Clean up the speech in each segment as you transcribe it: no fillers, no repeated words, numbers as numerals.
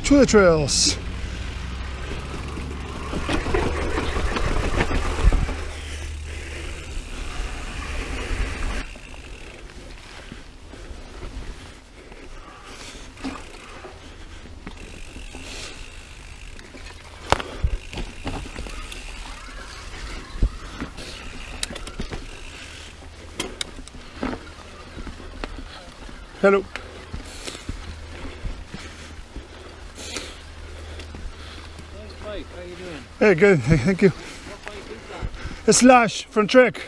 to the trails. Hello. Nice bike, how you doing? Hey, good, thank you. What bike is that? A Slash from Trek.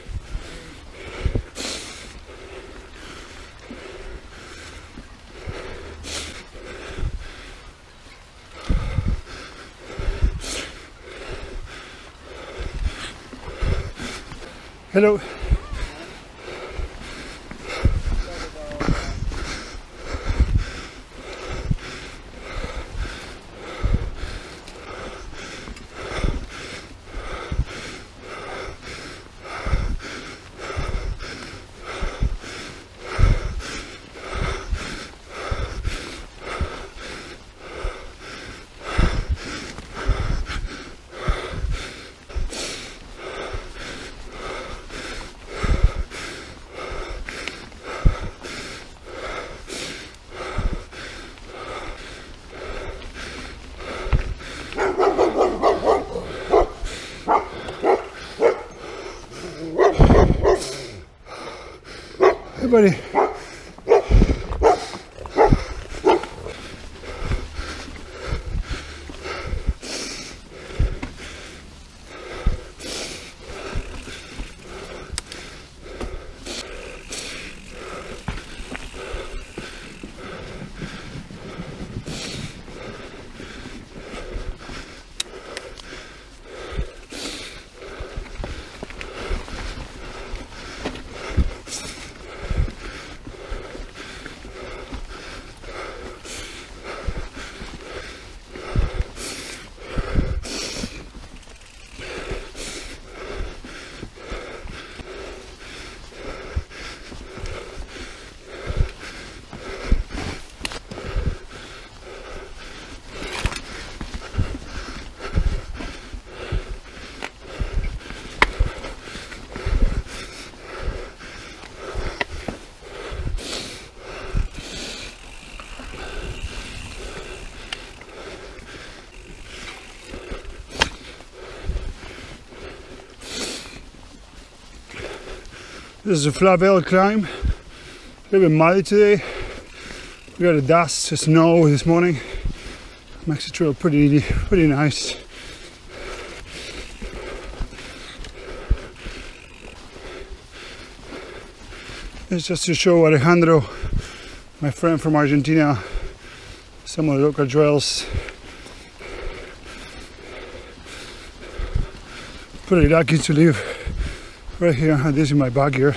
Hello. Hey, buddy. This is a Flavel climb. A little bit muddy today. We got a dust, snow this morning. Makes the trail pretty nice. It's just to show Alejandro, my friend from Argentina, some of the local trails. Pretty lucky to live right here. This is my backyard.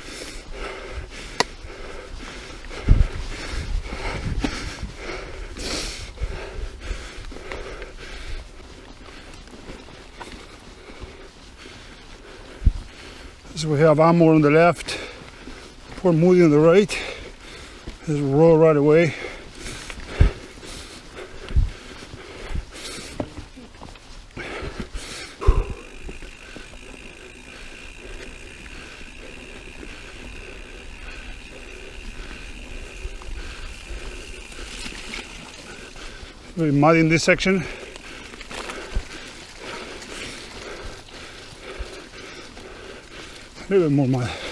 So we have Amor on the left, Port Moody on the right. Just roll right away. Very muddy in this section. A little bit more mud.